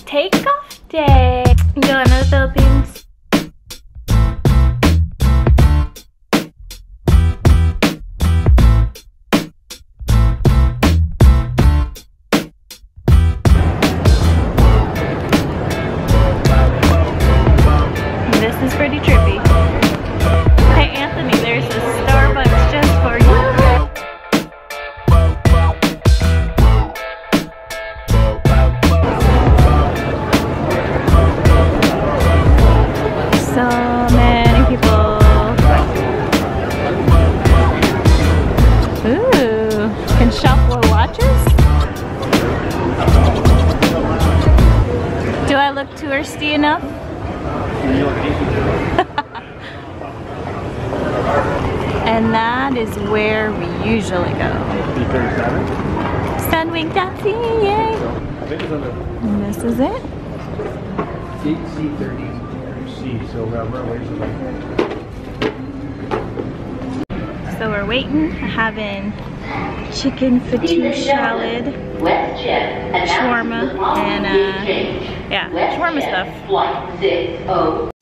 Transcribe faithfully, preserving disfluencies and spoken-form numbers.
takeoff day. Going to the Philippines. This is pretty trippy. Hey Anthony, there's a Starbucks just for you. So many people. Ooh, can shop little watches? Do I look touristy enough? And that is where we usually go. Sunwing taxi, yay! And this is it. C thirty C, so we're waiting. So we're waiting, having chicken fettuccine salad, shawarma, and uh, yeah, shawarma stuff.